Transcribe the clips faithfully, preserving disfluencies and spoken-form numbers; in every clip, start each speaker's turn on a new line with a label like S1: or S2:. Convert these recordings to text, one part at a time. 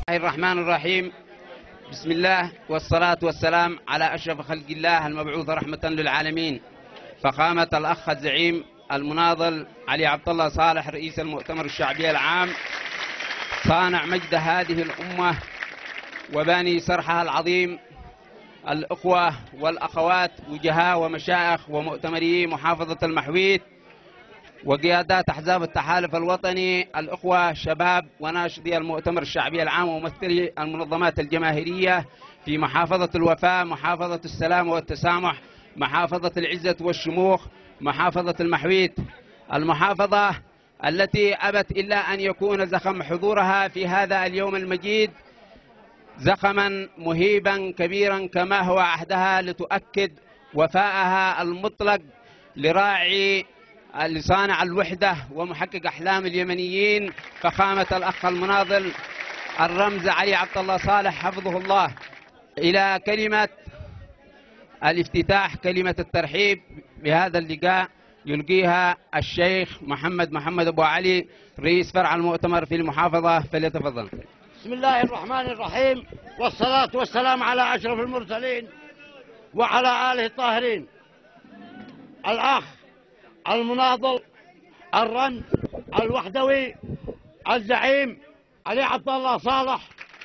S1: الرحمن الرحيم. بسم الله والصلاة والسلام على أشرف خلق الله المبعوث رحمة للعالمين، فخامة الأخ الزعيم المناضل علي عبد الله صالح رئيس المؤتمر الشعبي العام، صانع مجد هذه الأمة وباني سرحها العظيم، الأخوة والأخوات وجهاء ومشايخ ومؤتمري محافظة المحويت وقيادات أحزاب التحالف الوطني، الأخوة شباب وناشطي المؤتمر الشعبي العام وممثلي المنظمات الجماهيرية في محافظة الوفاء، محافظة السلام والتسامح، محافظة العزة والشموخ، محافظة المحويت، المحافظة التي أبت إلا أن يكون زخم حضورها في هذا اليوم المجيد زخما مهيبا كبيرا كما هو عهدها، لتؤكد وفاءها المطلق لراعي لصانع الوحدة ومحقق أحلام اليمنيين، فخامة الأخ المناضل الرمز علي عبد الله صالح حفظه الله. إلى كلمة الافتتاح، كلمة الترحيب بهذا اللقاء يلقيها الشيخ محمد محمد أبو علي رئيس فرع المؤتمر في المحافظة، فليتفضل.
S2: بسم الله الرحمن الرحيم، والصلاة والسلام على أشرف المرسلين وعلى آله الطاهرين. الأخ المناضل الرمز الوحدوي الزعيم علي عبد الله صالح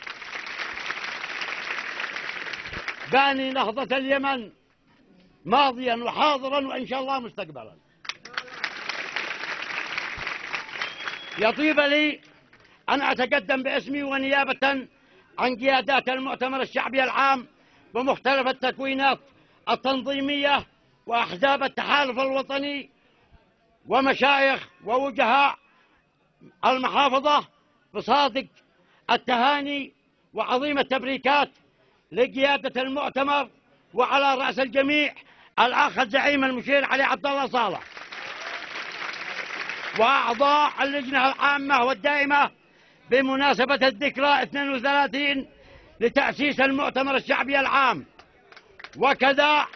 S2: باني نهضة اليمن ماضيا وحاضرا وإن شاء الله مستقبلا. يطيب لي أن أتقدم باسمي ونيابة عن قيادات المؤتمر الشعبي العام بمختلف التكوينات التنظيمية وأحزاب التحالف الوطني ومشايخ ووجهاء المحافظة بصادق التهاني وعظيم التبريكات لقيادة المؤتمر، وعلى رأس الجميع الأخ الزعيم المشير علي عبد الله صالح وأعضاء اللجنة العامة والدائمة بمناسبة الذكرى اثنين وثلاثين لتأسيس المؤتمر الشعبي العام، وكذا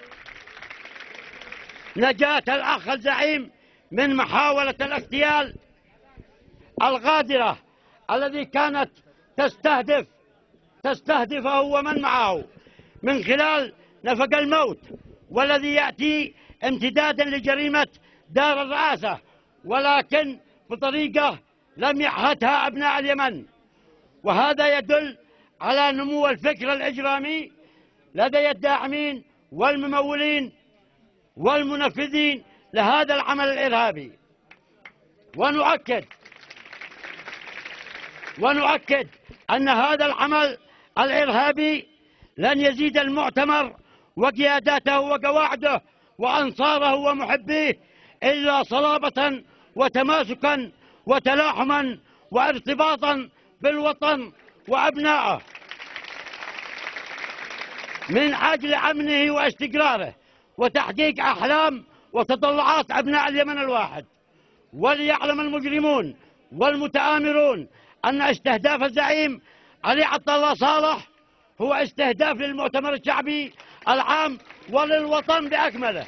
S2: نجاة الأخ الزعيم من محاولة الاغتيال الغادرة الذي كانت تستهدف تستهدفه ومن معه من خلال نفق الموت، والذي يأتي امتدادا لجريمة دار الرئاسة، ولكن بطريقة لم يعهدها أبناء اليمن. وهذا يدل على نمو الفكر الإجرامي لدى الداعمين والممولين والمنفذين لهذا العمل الإرهابي. ونؤكد ونؤكد أن هذا العمل الإرهابي لن يزيد المؤتمر وقياداته وقواعده وأنصاره ومحبيه إلا صلابة وتماسكا وتلاحما وارتباطا بالوطن وأبنائه من أجل أمنه واستقراره وتحقيق أحلام وتطلعات أبناء اليمن الواحد. وليعلم المجرمون والمتآمرون أن استهداف الزعيم علي عبد الله صالح هو استهداف للمؤتمر الشعبي العام وللوطن بأكمله.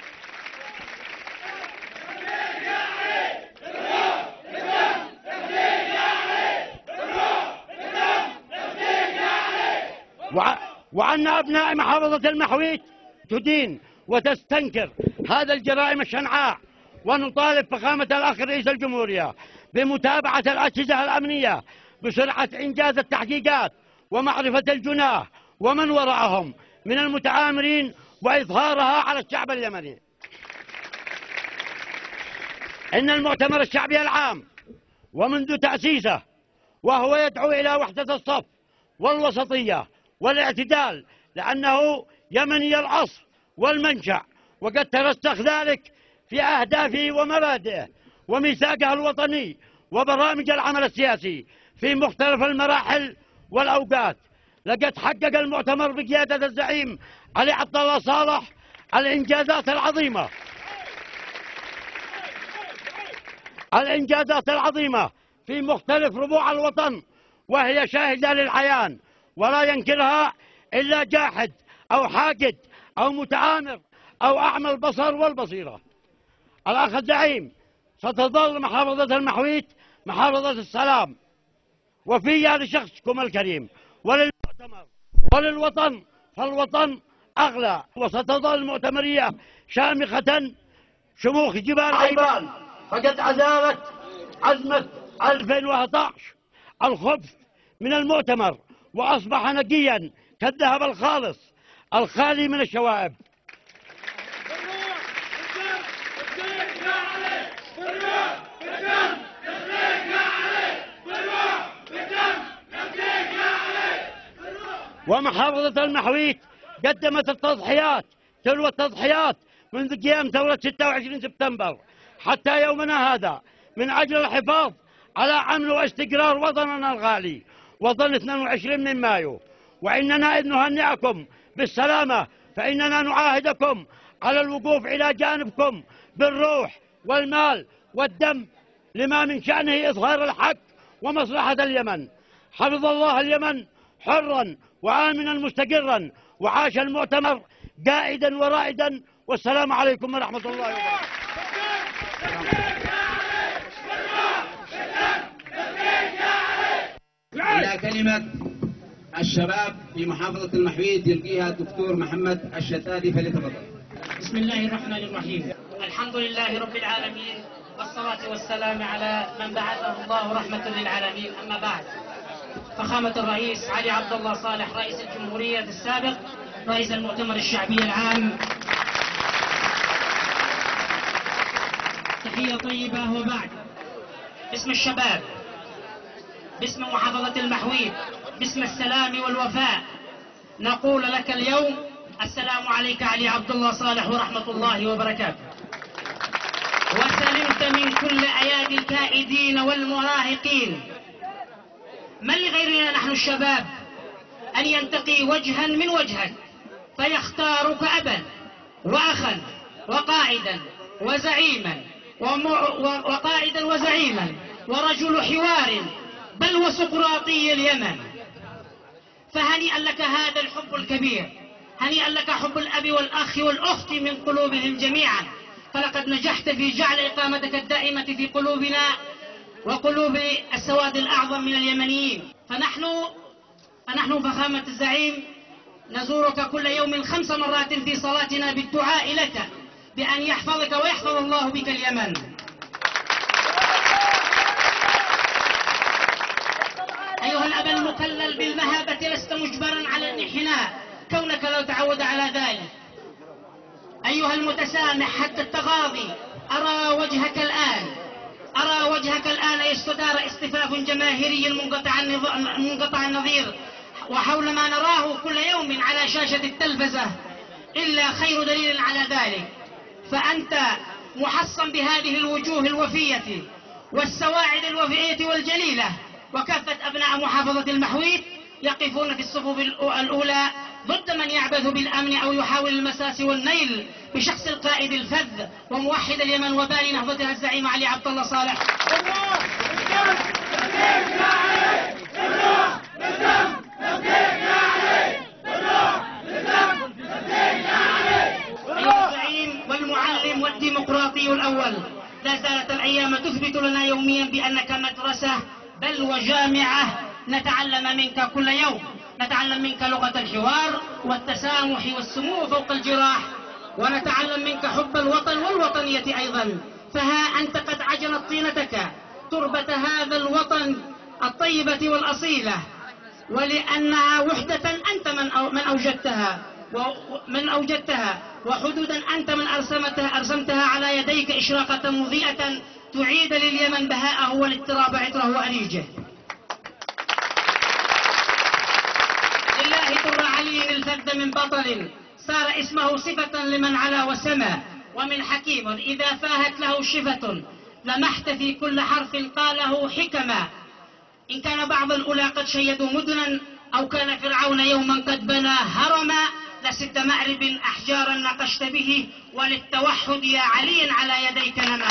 S2: وأن أبناء محافظة المحويت تدين وتستنكر هذا الجرائم الشنعاء، ونطالب فخامة الأخ رئيس الجمهورية بمتابعة الأجهزة الأمنية بسرعة إنجاز التحقيقات ومعرفة الجناه ومن وراءهم من المتآمرين وإظهارها على الشعب اليمني. إن المؤتمر الشعبي العام ومنذ تأسيسه وهو يدعو إلى وحدة الصف والوسطية والاعتدال، لأنه يمني الأصل والمنشأ، وقد ترسخ ذلك في أهدافه ومبادئه وميثاقه الوطني وبرامج العمل السياسي في مختلف المراحل والأوقات. لقد حقق المؤتمر بقيادة الزعيم علي عبد الله صالح الإنجازات العظيمة الإنجازات العظيمة في مختلف ربوع الوطن، وهي شاهدة للعيان ولا ينكرها إلا جاحد أو حاقد أو متآمر أو أعمى البصر والبصيرة. الأخ الزعيم، ستظل محافظة المحويت محافظة السلام وفيها لشخصكم الكريم وللمؤتمر وللوطن، فالوطن أغلى. وستظل المؤتمرية شامخة شموخ جبال عيبان، فقد عزمت عزمة ألفين وأحد عشر الخبث من المؤتمر، وأصبح نقيا كالذهب الخالص الخالي من الشوائب. ومحافظة المحويت قدمت التضحيات تلو التضحيات منذ قيام ثورة ستة وعشرين سبتمبر حتى يومنا هذا من أجل الحفاظ على أمن واستقرار وطننا الغالي، وطن اثنين وعشرين من مايو. وإننا إذ نهنئكم بالسلامة فإننا نعاهدكم على الوقوف إلى جانبكم بالروح والمال والدم لما من شأنه إظهار الحق ومصلحة اليمن. حفظ الله اليمن حرا وآمنا مستقرا، وعاش المؤتمر قائدا ورائدا، والسلام عليكم ورحمة الله وبركاته.
S1: إلى كلمة الشباب في محافظة المحويت يلقيها الدكتور محمد الشتادي، فليتفضل.
S3: بسم الله الرحمن الرحيم. الحمد لله رب العالمين، والصلاة والسلام على من بعثه الله رحمة للعالمين. أما بعد، فخامة الرئيس علي عبد الله صالح رئيس الجمهورية السابق رئيس المؤتمر الشعبي العام، تحية طيبة. وبعد، باسم الشباب، باسم محافظة المحويت، باسم السلام والوفاء، نقول لك اليوم السلام عليك علي عبد الله صالح ورحمة الله وبركاته. وسلمت من كل أيادي الكائدين والمراهقين. من لغيرنا نحن الشباب أن ينتقي وجها من وجهك فيختارك أبا وأخا وقائدا وزعيما وقائدا وزعيما ورجل حوار، بل وسقراطي اليمن. فهنيئا لك هذا الحب الكبير، هنيئا لك حب الأب والأخ والأخت من قلوبهم جميعا، فلقد نجحت في جعل إقامتك الدائمة في قلوبنا وقلوب السواد الأعظم من اليمنيين. فنحن فنحن فخامة الزعيم نزورك كل يوم خمس مرات في صلاتنا بالدعاء لك بأن يحفظك ويحفظ الله بك اليمن. أيها الأب المكلل بالمهابة، لست مجبرا على الانحناء كونك لو تعود على ذلك. أيها المتسامح حتى التغاضي، أرى وجهك الآن أرى وجهك الآن يستدار اصطفاف جماهيري منقطع منقطع النظير، وحول ما نراه كل يوم على شاشة التلفزة إلا خير دليل على ذلك. فأنت محصن بهذه الوجوه الوفية والسواعد الوفية والجليلة، وكافة أبناء محافظة المحويت يقفون في الصفوف الأولى ضد من يعبث بالأمن أو يحاول المساس والنيل بشخص القائد الفذ وموحد اليمن وباني نهضتها الزعيم علي عبد الله صالح. أيها الزعيم والمعلم والديمقراطي الأول، لا زالت الأيام تثبت لنا يوميا بأنك مدرسة بل وجامعة نتعلم منك كل يوم. نتعلم منك لغة الحوار والتسامح والسمو فوق الجراح، ونتعلم منك حب الوطن والوطنية أيضا. فها أنت قد عجنت طينتك تربة هذا الوطن الطيبة والأصيلة، ولأنها وحدة أنت من من أوجدتها ومن أوجدتها وحدودا أنت من أرسمتها أرسمتها على يديك إشراقة مضيئة تعيد لليمن بهاءه والاضطراب عطره وأريجه. لله در علي الفذ من بطل، صار اسمه صفة لمن علا وسمى، ومن حكيم إذا فاهت له شفة لمحت في كل حرف قاله حكما. إن كان بعض الأولى قد شيدوا مدنا، أو كان فرعون يوما قد بنى هرما، لست مأرب أحجارا نقشت به، وللتوحد يا علي على يديك نما.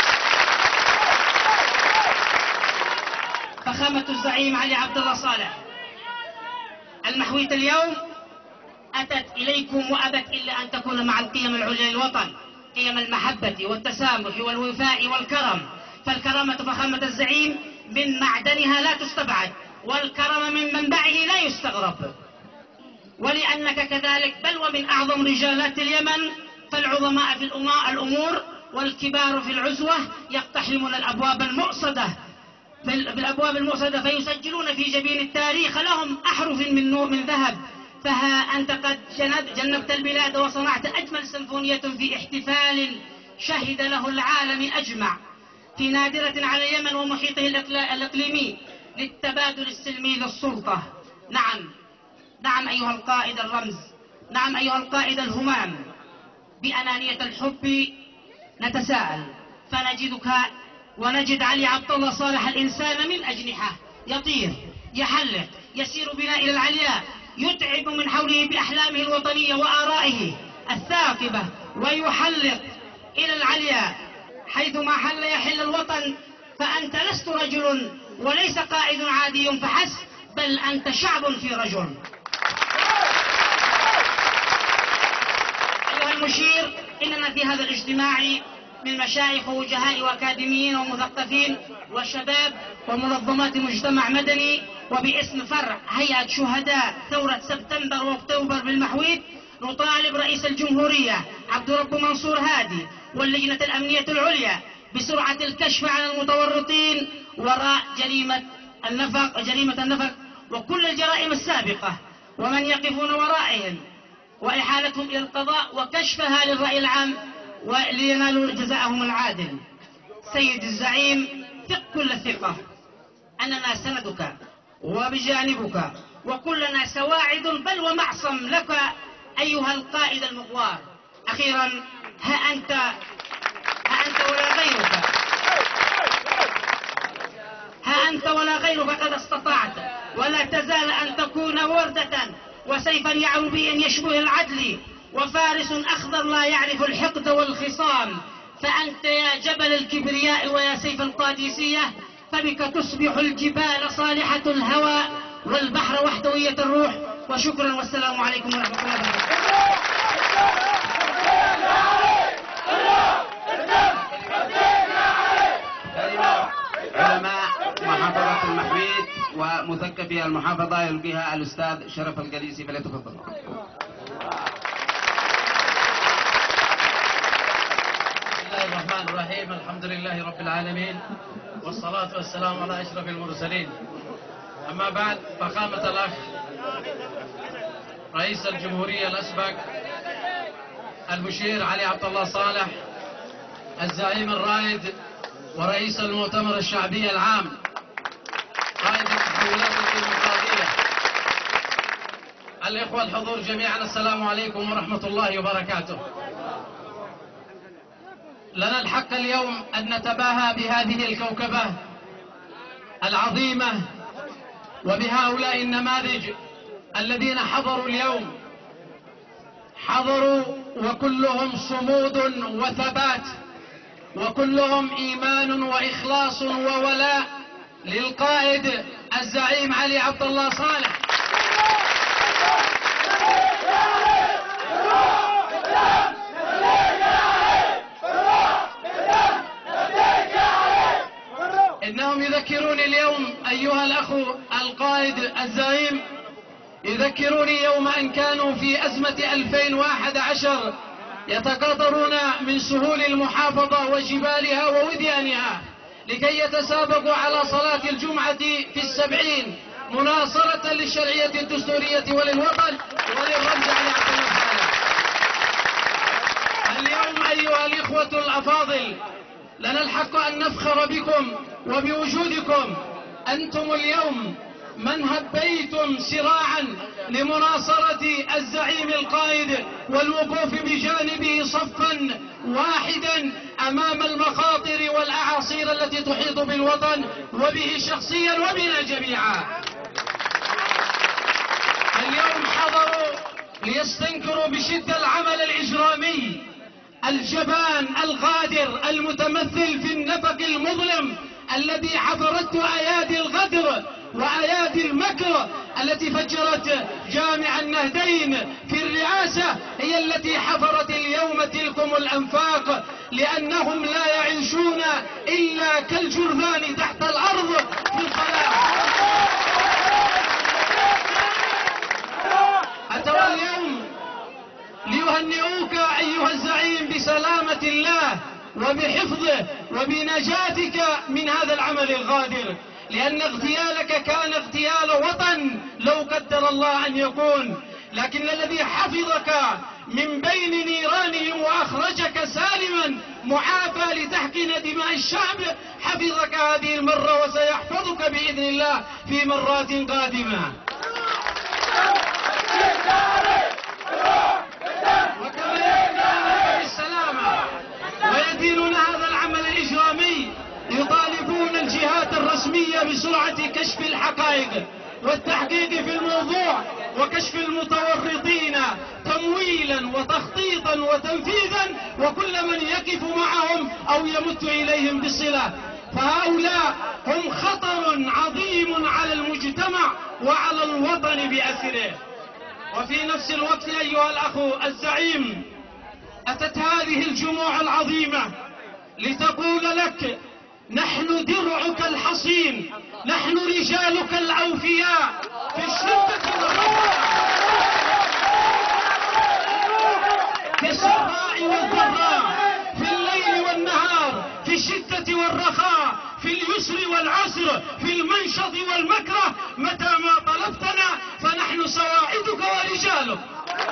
S3: فخامة الزعيم علي عبد الله صالح، المحويت اليوم أتت إليكم وأبت إلا أن تكون مع القيم العليا للوطن، قيم المحبة والتسامح والوفاء والكرم. فالكرامة فخامة الزعيم من معدنها لا تستبعد، والكرم من منبعه لا يستغرب، ولأنك كذلك بل ومن أعظم رجالات اليمن، فالعظماء في الأمور والكبار في العزوة يقتحمون الأبواب المؤصدة بالأبواب المؤصدة فيسجلون في جبين التاريخ لهم أحرف من نور من ذهب. فها أنت قد جنبت البلاد وصنعت أجمل سيمفونية في احتفال شهد له العالم أجمع في نادرة على اليمن ومحيطه الإقليمي للتبادل السلمي للسلطة. نعم نعم أيها القائد الرمز، نعم أيها القائد الهمام، بأنانية الحب نتساءل فنجدك ونجد علي عبد الله صالح الإنسان من أجنحة، يطير يحلق يسير بنا إلى العلياء، يتعب من حوله بأحلامه الوطنية وآرائه الثاقبة، ويحلق إلى العلياء حيثما حل يحل الوطن. فأنت لست رجل وليس قائد عادي فحسب، بل أنت شعب في رجل. أيها المشير، إننا في هذا الاجتماع من مشايخ ووجهاء وأكاديميين ومثقفين وشباب ومنظمات مجتمع مدني، وباسم فرع هيئة شهداء ثورة سبتمبر وأكتوبر بالمحويت نطالب رئيس الجمهورية عبد الرب منصور هادي واللجنة الأمنية العليا بسرعة الكشف عن المتورطين وراء جريمة النفق جريمة النفق وكل الجرائم السابقة ومن يقفون ورائهم، وإحالتهم إلى القضاء وكشفها للرأي العام ولينالوا جزاءهم العادل. سيد الزعيم، ثق كل الثقة أننا سندك وبجانبك وكلنا سواعد بل ومعصم لك أيها القائد المغوار. أخيرا، ها أنت ها أنت ولا غيرك ها أنت ولا غيرك قد استطعت ولا تزال أن تكون وردة وسيفا يعربيا يشبه العدل وفارس أخضر لا يعرف الحقد والخصام. فأنت يا جبل الكبرياء ويا سيف القادسية، فبك تصبح الجبال صالحة الهوى والبحر وحدوية الروح. وشكرا والسلام عليكم ورحمة الله وبركاته.
S1: علماء محافظة المحميد ومثقفي المحافظة يلقيها الأستاذ شرف القليسي، فليتفضل.
S4: بسم الله الرحمن الرحيم، الحمد لله رب العالمين والصلاة والسلام على أشرف المرسلين. أما بعد، فخامة الأخ رئيس الجمهورية الأسبق المشير علي عبد الله صالح، الزعيم الرائد ورئيس المؤتمر الشعبي العام، قائد التحولات الديمقراطية، الإخوة الحضور جميعا، السلام عليكم ورحمة الله وبركاته. لنا الحق اليوم أن نتباهى بهذه الكوكبة العظيمة وبهؤلاء النماذج الذين حضروا اليوم، حضروا وكلهم صمود وثبات وكلهم إيمان وإخلاص وولاء للقائد الزعيم علي عبد الله صالح. إنهم يذكروني اليوم أيها الأخ القائد الزعيم، يذكروني يوم أن كانوا في أزمة ألفين وأحد عشر يتقاطرون من سهول المحافظة وجبالها ووديانها لكي يتسابقوا على صلاة الجمعة في السبعين مناصرة للشرعية الدستورية وللوطن وللرمز علي عبد الله صالح. اليوم أيها الإخوة الأفاضل، لنا الحق أن نفخر بكم وبوجودكم. أنتم اليوم من هبيتم سراعا لمناصرة الزعيم القائد والوقوف بجانبه صفا واحدا أمام المخاطر والأعاصير التي تحيط بالوطن وبه شخصيا وبنا جميعا. اليوم حضروا ليستنكروا بشدة العمل الإجرامي الجبان الغادر المتمثل في النفق المظلم الذي حفرته أيادي الغدر وأيادي المكر التي فجرت جامع النهدين في الرئاسة، هي التي حفرت اليوم تلكم الأنفاق، لأنهم لا يعيشون إلا كالجرذان تحت الأرض في الخلاء. وبحفظه وبنجاتك من هذا العمل الغادر، لأن اغتيالك كان اغتيال وطن لو قدر الله أن يكون، لكن الذي حفظك من بين نيرانهم وأخرجك سالما معافى لتحقن دماء الشعب حفظك هذه المرة وسيحفظك بإذن الله في مرات قادمة. وكما يدينون بالسلامة ويدينون هذا العمل الإجرامي، يطالبون الجهات الرسمية بسرعة كشف الحقائق والتحقيق في الموضوع وكشف المتورطين تمويلا وتخطيطا وتنفيذا وكل من يقف معهم أو يمت إليهم بصلة، فهؤلاء هم خطر عظيم على المجتمع وعلى الوطن بأسره. وفي نفس الوقت أيها الأخ الزعيم، أتت هذه الجموع العظيمة لتقول لك: نحن درعك الحصين، نحن رجالك الأوفياء في الشدة والرخاء، في السراء والضراء، في الليل والنهار، في الشدة والرخاء، في اليسر والعسر، في المنشط والمكره، متى ما طلبتنا فنحن سواعدك ورجالك.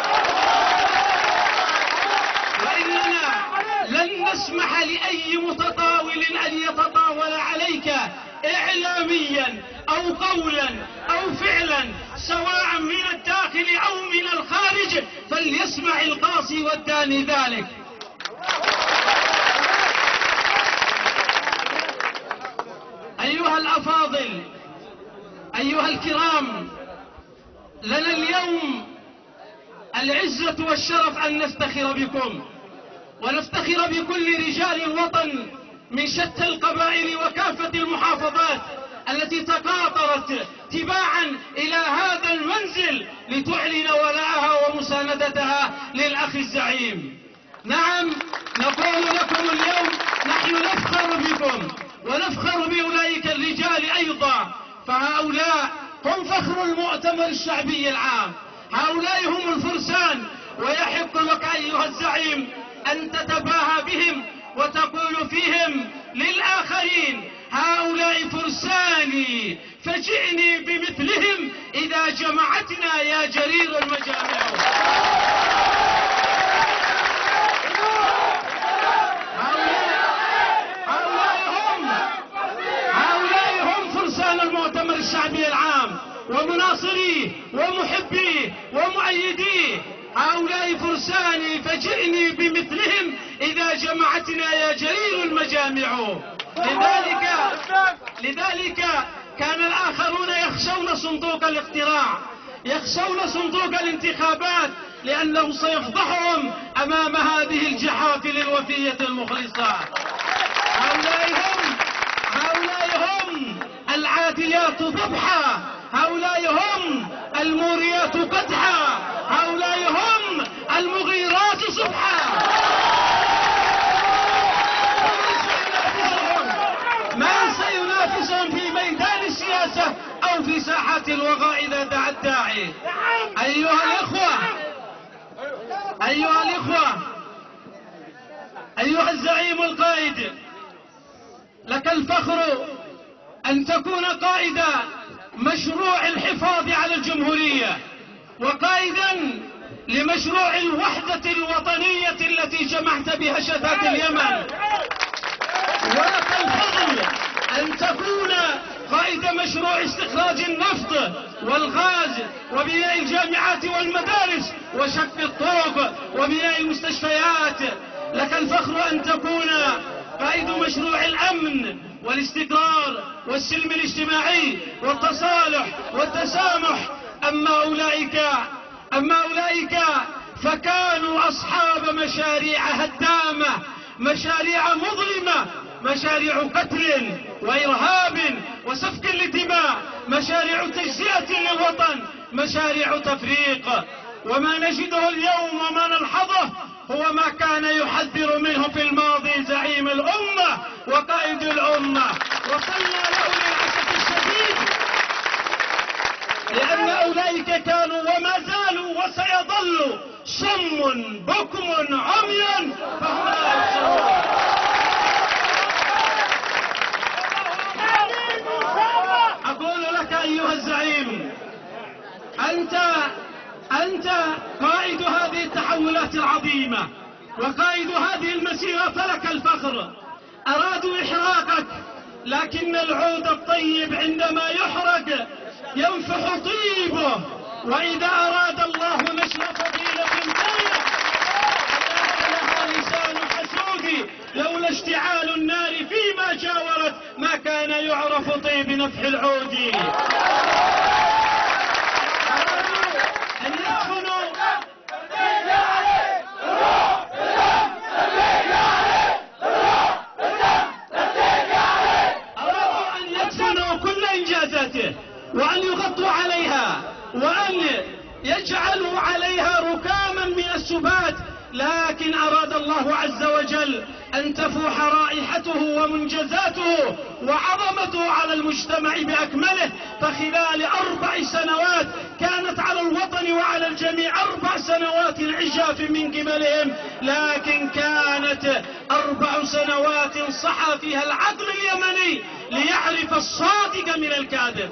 S4: وإننا لن نسمح لأي متطاول أن يتطاول عليك إعلاميا أو قولا أو فعلا، سواء من الداخل أو من الخارج، فليسمع القاصي والداني ذلك. أيها الأفاضل، أيها الكرام، لنا اليوم العزة والشرف أن نفتخر بكم ونفتخر بكل رجال الوطن من شتى القبائل وكافة المحافظات التي تقاطرت تباعا إلى هذا المنزل لتعلن ولاءها ومساندتها للأخ الزعيم. نعم، نقول لكم اليوم نحن نفخر بكم ونفخر بأولئك الرجال أيضا، فهؤلاء هم فخر المؤتمر الشعبي العام، هؤلاء هم الفرسان، ويحق لك أيها الزعيم أن تتباهى بهم وتقول فيهم للآخرين: هؤلاء فرساني فجئني بمثلهم إذا جمعتنا يا جرير المجامع. هؤلاء هم فرسان المؤتمر الشعبي العام ومناصريه ومحبيه ومؤيديه، هؤلاء فرساني فجئني بمثلهم إذا جمعتنا يا جرير المجامع. لذلك لذلك كان الآخرون يخشون صندوق الاقتراع، يخشون صندوق الانتخابات، لأنه سيفضحهم أمام هذه الجحافل الوفية المخلصة. هؤلاء هم هؤلاء هم العاديات ضبحا، هؤلاء هم الموريات قدحا، هؤلاء هم المغيرات صبحا. من سينافسهم في ميدان السياسة أو في ساحات الوغى إذا دعا الداعي؟ أيها الإخوة أيها الإخوة أيها الزعيم القائد، لك الفخر أن تكون قائد مشروع الحفاظ على الجمهورية وقائدا لمشروع الوحدة الوطنية التي جمعت بها شتات اليمن، ولك الفضل أن تكون قائد مشروع استخراج النفط والغاز وبناء الجامعات والمدارس وشق الطرق وبناء المستشفيات. لك الفخر أن تكون قائد مشروع الأمن والاستقرار والسلم الاجتماعي والتصالح والتسامح. أما أولئك أما أولئك فكانوا أصحاب مشاريع هدامة، مشاريع مظلمة، مشاريع قتل وإرهاب وسفك للدماء، مشاريع تجزئة للوطن، مشاريع تفريق. وما نجده اليوم وما نلحظه هو ما كان يحذر منه في الماضي زعيم الأمة وقائد الأمة، وصلنا له للأسف الشديد، لأن أولئك كانوا وما زالوا وسيظلوا صم بكم عمي فهم لا يبصرون. أنت أنت قائد هذه التحولات العظيمة وقائد هذه المسيرة، فلك الفخر. أرادوا إحراقك، لكن العود الطيب عندما يحرق ينفح طيبه، وإذا أراد الله نشر فضيلة جارية لها لسان حسود، لولا اشتعال النار فيما جاورت ما كان يعرف طيب نفح العود. أن يدفنوا أرادوا أن يدفنوا كل إنجازاته، وأن يغطوا عليها، وأن يجعلوا عليها ركاما من السبات، لكن أراد الله عز وجل أن تفوح رائحته ومنجزاته وعظمته على المجتمع بأكمله. فخلال أربع سنوات كانت على الوطن وعلى الجميع أربع سنوات عجاف من قبلهم، لكن كانت أربع سنوات صحى فيها العقل اليمني ليعرف الصادق من الكاذب.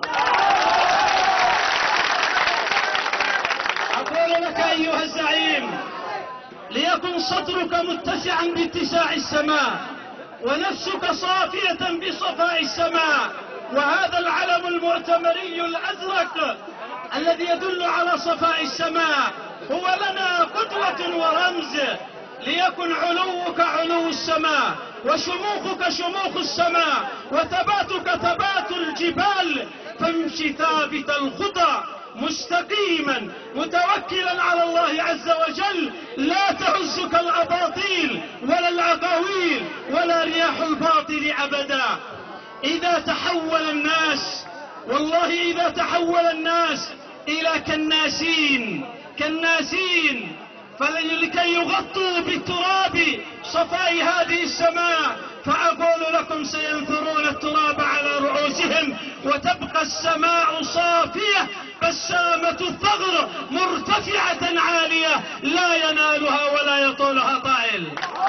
S4: أقول لك أيها الزعيم، ليكن صدرك متسعا باتساع السماء، ونفسك صافية بصفاء السماء، وهذا العلم المعتمري الأزرق الذي يدل على صفاء السماء هو لنا قدوة ورمز. ليكن علوك علو السماء، وشموخك شموخ السماء، وثباتك ثبات الجبال، فامشي ثابت الخطى مستقيما متوكلا على الله عز وجل، لا تهزك الأباطيل ولا العقاويل ولا رياح الباطل أبدا. إذا تحول الناس، والله إذا تحول الناس إلى كناسين كناسين فلكي يغطوا بالتراب صفاء هذه السماء، فأقول لكم سينثرون التراب على رؤوسهم، وتبقى السماء صافية بسامة الثغر مرتفعة عالية لا ينالها ولا يطولها طائل.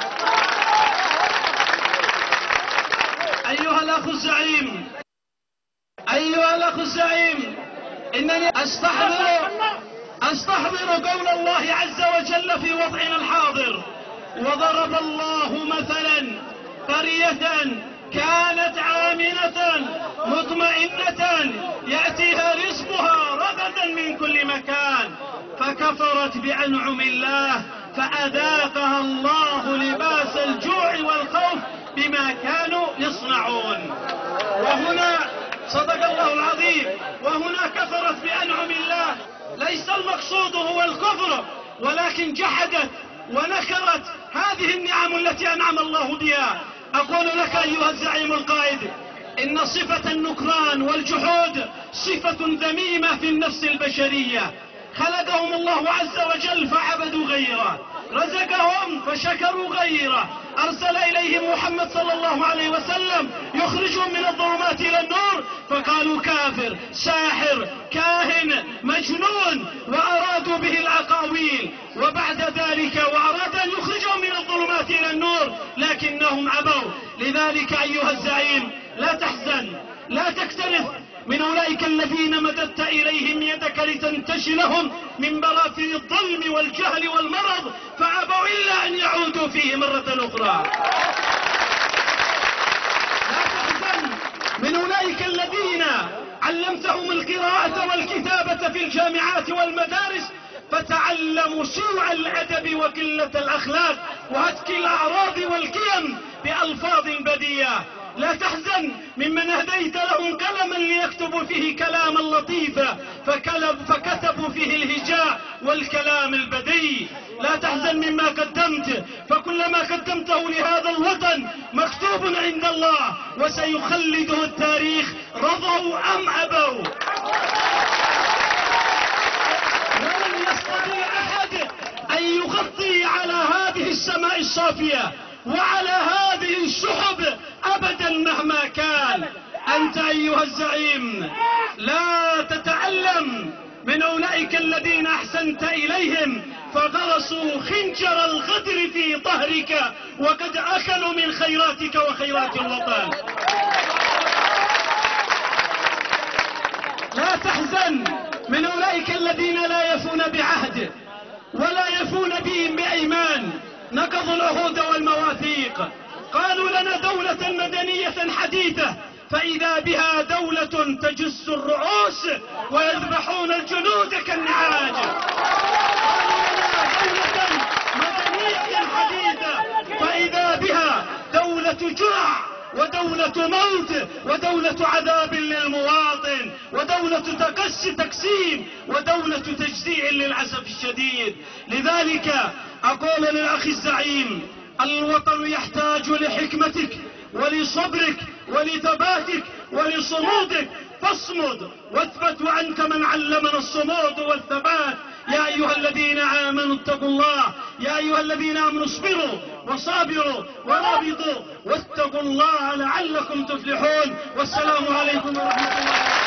S4: أيها الأخ الزعيم أيها الأخ الزعيم إنني أستحضر أستحضر قول الله عز وجل في وضعنا الحاضر: وضرب الله مثلا قرية كانت آمنة مطمئنة يأتيها رزقها رغدا من كل مكان، فكفرت بأنعم الله فأذاقها الله لباس الجوع والخوف بما كانوا يصنعون. وهنا صدق الله العظيم، وهنا كفرت بأنعم الله. ليس المقصود هو الكفر، ولكن جحدت ونكرت هذه النعم التي أنعم الله بها. أقول لك أيها الزعيم القائد، إن صفة النكران والجحود صفة ذميمة في النفس البشرية. خلقهم الله عز وجل فعبدوا غيره، رزقهم فشكروا غيره، أرسل إليهم محمد صلى الله عليه وسلم يخرجهم من الظلمات إلى النور فقالوا كافر، ساحر، كاهن، مجنون، وأرادوا به الأقاويل. وبعد ذلك وأراد أن يخرجهم من الظلمات إلى النور لكنهم أبوا. لذلك أيها الزعيم لا تحزن، لا تكترث من أولئك الذين مددت إليهم يدك لتنتشلهم من براثن الظلم والجهل والمرض، فأبوا إلا أن يعودوا فيه مرة أخرى. لا تحزن من أولئك الذين علمتهم القراءة والكتابة في الجامعات والمدارس فتعلموا سوء الأدب وقلة الأخلاق وهتك الأعراض والقيم بألفاظ بدية. لا تحزن ممن هديت لهم قلما ليكتبوا فيه كلاما لطيفا فكتبوا فيه الهجاء والكلام البذيء. لا تحزن مما قدمت، فكل ما قدمته لهذا الوطن مكتوب عند الله وسيخلده التاريخ، رضوا أم أبوا. ولن يستطيع أحد أن يغطي على هذه السماء الصافية وعلى هذه السحب أبدا مهما كان. أنت أيها الزعيم لا تتعلم من أولئك الذين أحسنت إليهم فغرسوا خنجر الغدر في ظهرك وقد أكلوا من خيراتك وخيرات الوطن. لا تحزن من أولئك الذين لا يفون بعهد ولا يفون بهم بأيمان، نقضوا العهود والمواثيق، قالوا لنا دولة مدنية حديثة، فإذا بها دولة تجس الرؤوس ويذبحون الجنود كالنعاج. دولة مدنية حديثة فإذا بها دولة جوع ودولة موت ودولة عذاب للمواطن ودولة تقص تقسيم ودولة تجزيع للأسف الشديد. لذلك أقول للأخ الزعيم: الوطن يحتاج لحكمتك ولصبرك ولثباتك ولصمودك، فاصمد واثبت، وأنت من علمنا الصمود والثبات. يا أيها الذين آمنوا اتقوا الله، يا أيها الذين آمنوا اصبروا وصابروا ورابطوا واتقوا الله لعلكم تفلحون. والسلام عليكم ورحمة الله.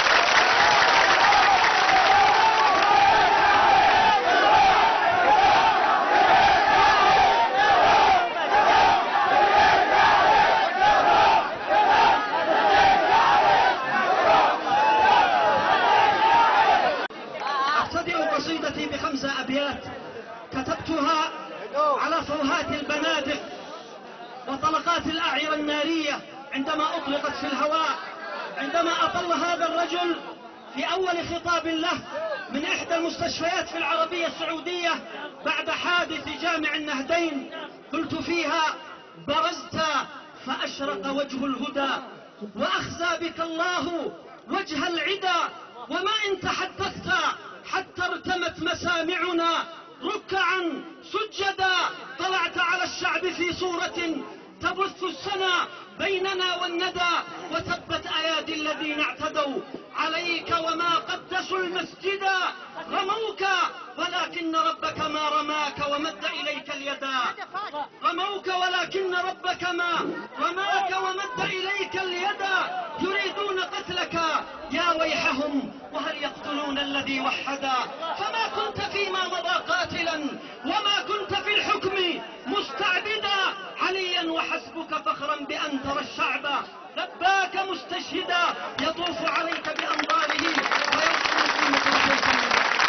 S4: قصيدتي بخمسة أبيات كتبتها على فوهات البنادق وطلقات الأعيرة النارية عندما أطلقت في الهواء، عندما أطل هذا الرجل في أول خطاب له من إحدى المستشفيات في العربية السعودية بعد حادث جامع النهدين. قلت فيها: برزت فأشرق وجه الهدى وأخزى بك الله وجه العدا، وما إن تحدثت حتى ارتمت مسامعنا ركعا سجدا، طلعت على الشعب في صورة تبث السنى بيننا والندى، وتبت أيادي الذين اعتدوا عليك وما قدسوا المسجد، رموك ولكن ربك ما رماك ومد إليك اليدا، رموك ولكن ربك ما رماك ومد إليك اليدا، يريدون قتلك يا ويحهم وهل يقتلون الذي وحدا، فما كنت فيما مضى قاتلا وما كنت في الحكم مستعبدا، عليا وحسبك فخرا بأن ترى الشعب لباك مستشهدا، يطوف عليك بأنظاره ويرسل.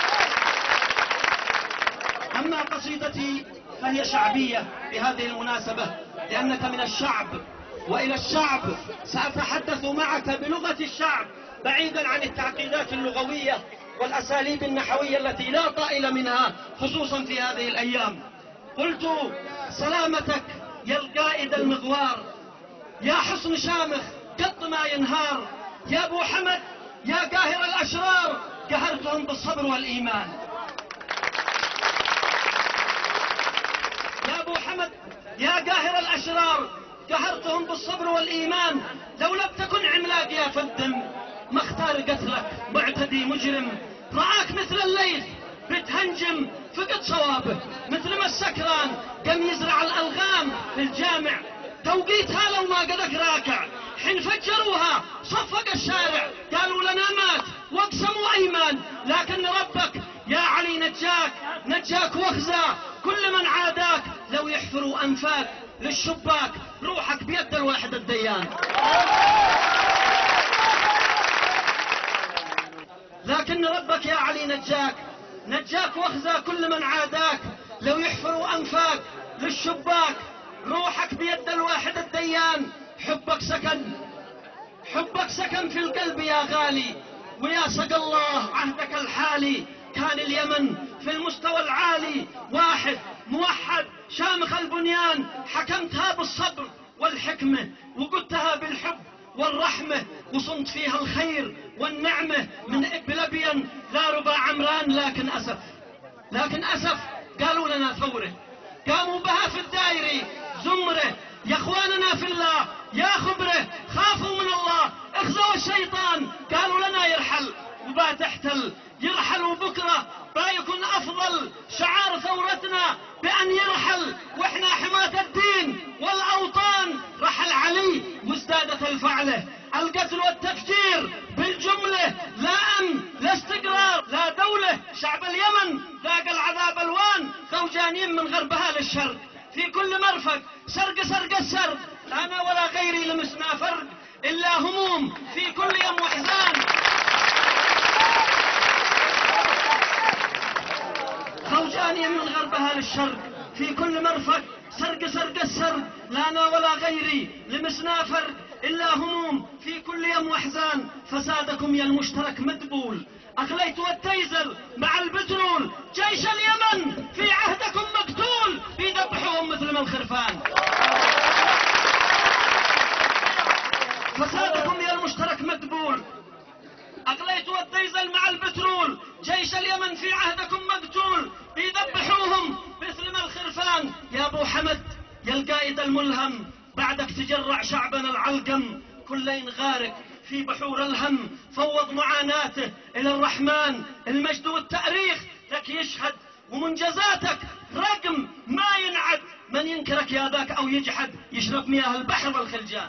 S4: أما قصيدتي فهي شعبية بهذه المناسبة لأنك من الشعب، وإلى الشعب سأتحدث معك بلغة الشعب بعيدا عن التعقيدات اللغوية والأساليب النحوية التي لا طائل منها خصوصا في هذه الأيام. قلت: سلامتك يا القائد المغوار، يا حصن شامخ قط ما ينهار، يا أبو حمد يا قاهر الأشرار، قهرتهم بالصبر والإيمان. يا أبو حمد يا قاهر الأشرار، قهرتهم بالصبر والإيمان، لو لم تكن عملاق يا فدم ما اختار قتلك معتدي مجرم، رآك مثل الليث بتهنجم فقد صوابه، مثل ما السكران قام يزرع الألغام في الجامع، توقيتها لو ما قدك راكع، حين فجروها صفق الشارع، قالوا لنا مات واقسموا أيمان، لكن ربك يا علي نجاك نجاك واخزى كل من عاداك، لو يحفروا أنفاك للشباك روحك بيد الواحد الديان. لكن ربك يا علي نجاك نجاك واخزى كل من عاداك، لو يحفروا أنفاك للشباك روحك بيد الواحد الديان. حبك سكن حبك سكن في القلب يا غالي، ويا سقى الله عهدك الحالي، كان اليمن في المستوى العالي واحد موحد شامخ البنيان، حكمتها بالصبر والحكمة وقدتها بالحب والرحمة، وصمت فيها الخير والنعمة من إبلبين لا ربا عمران. لكن أسف لكن أسف قالوا لنا ثورة، قاموا بها في الدائري زمرة، يا اخواننا في الله يا خبره خافوا من الله، اخزوا الشيطان، قالوا لنا يرحل وبا تحتل يرحل، وبكره با يكون افضل شعار ثورتنا بان يرحل، واحنا حماة الدين والاوطان. رحل علي وازدادت الفعله، القتل والتفجير بالجمله، لا امن لا استقرار لا دوله، شعب اليمن ذاق العذاب الوان، خوجانين من غربها للشرق، في كل مرفق سرق سرق السرق، لا انا ولا غيري لمسنا فرق، الا هموم في كل يوم واحزان.
S5: الشرق في كل مرفق، سرق سرق السرق لا ولا غيري، لمسنا فرق إلا هموم في كل يوم وأحزان، فسادكم يا المشترك مدبول، أغليت والتيزر مع البترول، جيش اليمن في عهدكم مقتول، بيذبحوهم مثل ما الخرفان. فسادكم يا المشترك مدبول، أغليت والديزل مع البترول، جيش اليمن في عهدكم مقتول، بيذبحوهم مثل ما الخرفان. يا أبو حمد يا القائد الملهم، بعدك تجرع شعبنا العلقم، كلين غارق في بحور الهم، فوض معاناته إلى الرحمن، المجد والتاريخ لك يشهد، ومنجزاتك رقم ما ينعد، من ينكرك يا ذاك أو يجحد يشرب مياه البحر والخلجان.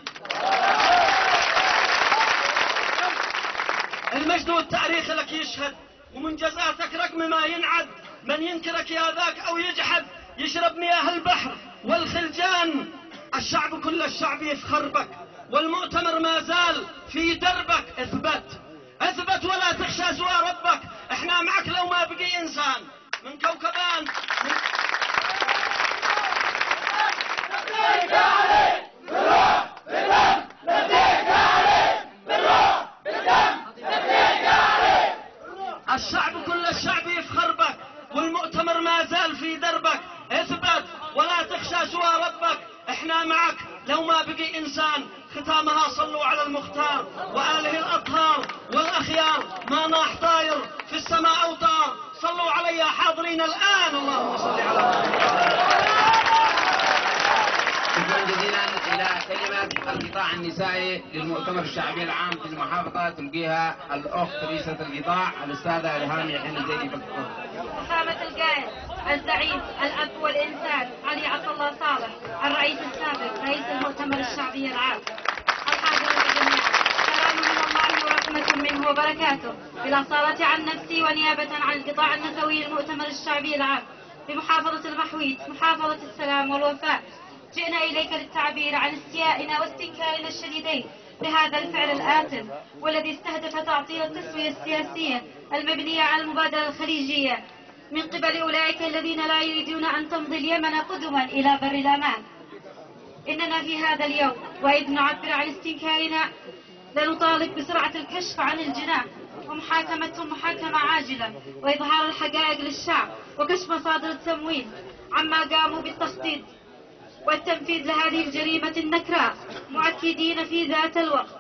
S5: المجد والتاريخ لك يشهد، ومنجزاتك رقم ما ينعد، من ينكرك يا ذاك أو يجحد يشرب مياه البحر والخلجان. الشعب كل الشعب يفخر بك، والمؤتمر ما زال في دربك، اثبت اثبت ولا تخشى سوى ربك، احنا معك لو ما بقي انسان من كوكبان من... الشعب كل الشعب يفخر بك، والمؤتمر ما زال في دربك، اثبت ولا تخشى سوى ربك، احنا معك لو ما بقي انسان. ختامها صلوا على المختار وآله الأطهار والأخيار، ما ناح طاير في السماء أوطار، صلوا علي حاضرين الآن، اللهم صل على
S1: شكرا جزيلا. إلى كلمة القطاع النسائي للمؤتمر الشعبي العام في المحافظة تلقيها الأخت رئيسة القطاع الأستاذة ريهام يحيى الزيدي.
S6: فخامة القائد الزعيم الأب والإنسان علي عبد الله صالح، الرئيس السابق رئيس المؤتمر الشعبي العام، الحاضرين جميعا، سلام من الله ورحمة منه وبركاته. بالأصالة عن نفسي ونيابة عن القطاع النسوي للمؤتمر الشعبي العام بمحافظة المحويت محافظة السلام والوفاء، جئنا إليك للتعبير عن استيائنا واستنكارنا الشديدين لهذا الفعل الآثم، والذي استهدف تعطيل التسوية السياسية المبنية على المبادرة الخليجية من قبل أولئك الذين لا يريدون أن تمضي اليمن قدما إلى بر الأمان. إننا في هذا اليوم وإذ نعبر عن استنكارنا لنطالب بسرعة الكشف عن الجناح ومحاكمتهم محاكمة عاجلة، وإظهار الحقائق للشعب، وكشف مصادر التمويل عما قاموا بالتخطيط والتنفيذ لهذه الجريمة النكراء، مؤكدين في ذات الوقت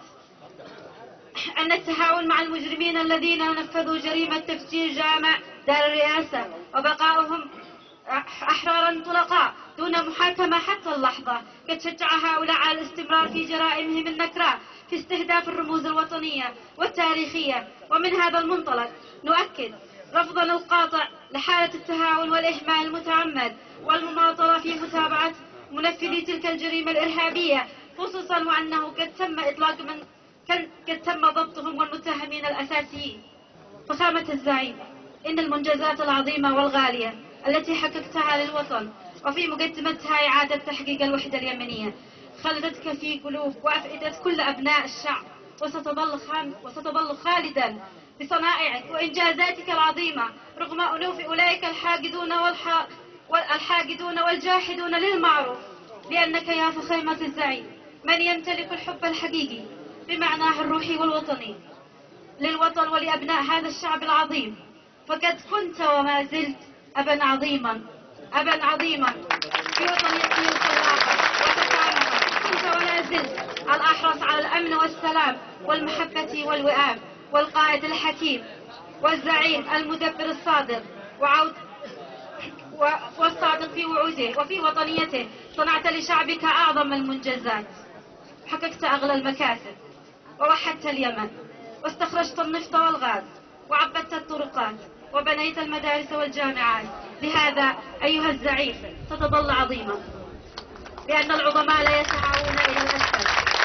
S6: أن التهاون مع المجرمين الذين نفذوا جريمة تفجير جامع دار الرئاسة وبقاؤهم أحرارا طلقاء دون محاكمة حتى اللحظة قد شجع هؤلاء على الاستمرار في جرائمهم النكراء في استهداف الرموز الوطنية والتاريخية. ومن هذا المنطلق نؤكد رفضنا القاطع لحالة التهاون والإهمال المتعمد والمماطلة في متابعة منفذي تلك الجريمة الإرهابية، خصوصا وأنه قد تم إطلاق من قد تم ضبطهم والمتهمين الأساسيين. فخامة الزعيم، إن المنجزات العظيمة والغالية التي حققتها للوطن وفي مقدمتها إعادة تحقيق الوحدة اليمنية خلدتك في قلوب وأفئدة كل أبناء الشعب، وستظل خام وستظل خالدا بصنائعك وإنجازاتك العظيمة رغم أنوف أولئك الحاقدون والح... والحاقدون والجاحدون للمعروف، لأنك يا فخامة الزعيم من يمتلك الحب الحقيقي بمعناه الروحي والوطني للوطن ولأبناء هذا الشعب العظيم، فقد كنت وما زلت أبا عظيما أبا عظيما في وطنيته الخلاقة وتسامحا، كنت ولا زلت الأحرص على الأمن والسلام والمحبة والوئام، والقائد الحكيم والزعيم المدبر الصادق وعود والصادق في وعوده وفي وطنيته. صنعت لشعبك أعظم المنجزات، حققت أغلى المكاسب، ووحدت اليمن، واستخرجت النفط والغاز، وعبدت الطرقات، وبنيت المدارس والجامعات. لهذا أيها الزعيم ستظل عظيما، لأن العظماء لا يسعون إلى الأسفل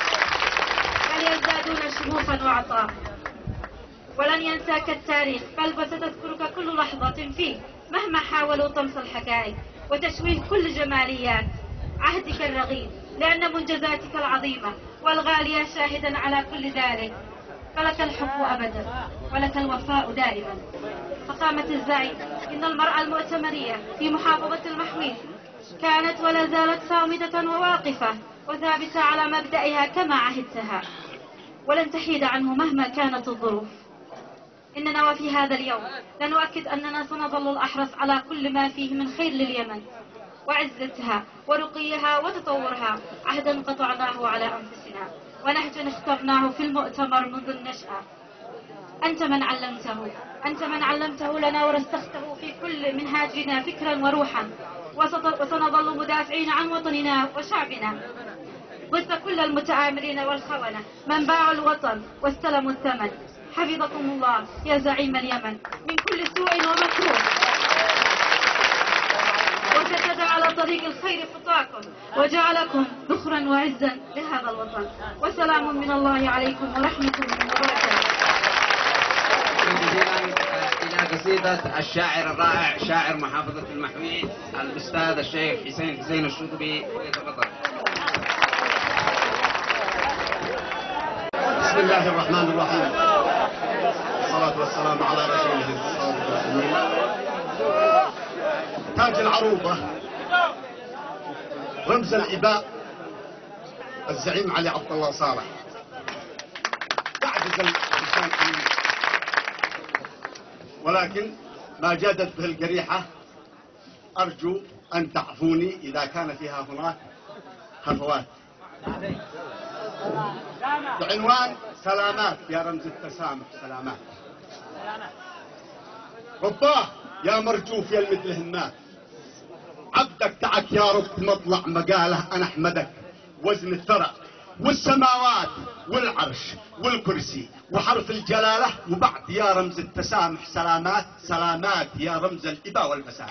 S6: بل يزدادون شموخا وعطاء، ولن ينساك التاريخ بل وستذكرك كل لحظة فيه مهما حاولوا طمس الحقائق وتشويه كل جماليات عهدك الرغيد، لأن منجزاتك العظيمة والغالية شاهدا على كل ذلك. فلك الحب أبدا ولك الوفاء دائما. فقامة الزعيم إن المرأة المؤتمرية في محافظة المحميد كانت ولا زالت صامدة وواقفة وثابتة على مبدئها كما عهدتها، ولن تحيد عنه مهما كانت الظروف. إننا وفي هذا اليوم لنؤكد أننا سنظل الأحرص على كل ما فيه من خير لليمن وعزتها ورقيها وتطورها، عهدا قطعناه على أنفسنا ونهجا اخترناه في المؤتمر منذ النشأة. أنت من علمته أنت من علمته لنا ورسخته في كل منهاجنا فكرا وروحا، وسنظل مدافعين عن وطننا وشعبنا ضد كل المتآمرين والخونة من باعوا الوطن واستلموا الثمن. حفظكم الله يا زعيم اليمن من كل سوء ومكروه، وسدد على طريق الخير خطاكم وجعلكم ذخرا وعزا لهذا الوطن. وسلام من الله عليكم ورحمة وبركاته.
S1: إلى قصيدة الشاعر الرائع شاعر محافظة المحميد الأستاذ الشيخ حسين حسين الشطبي، يتفضل.
S7: بسم الله الرحمن الرحيم، والصلاة والسلام على رسوله الصادق الأمين. تاج العروبة رمز الإباء الزعيم علي عبد الله صالح. تعجز الإنسان عنه، ولكن ما جادت به الجريحة أرجو أن تعفوني إذا كان فيها هناك هفوات. بعنوان سلامات يا رمز التسامح. سلامات رباه يا مرجوف يا المثل همات، عبدك دعك يا رب مطلع مقاله أنا أحمدك. وزن الثرى والسماوات والعرش والكرسي وحرف الجلالة، وبعد يا رمز التسامح سلامات. سلامات يا رمز الإباء والفساد.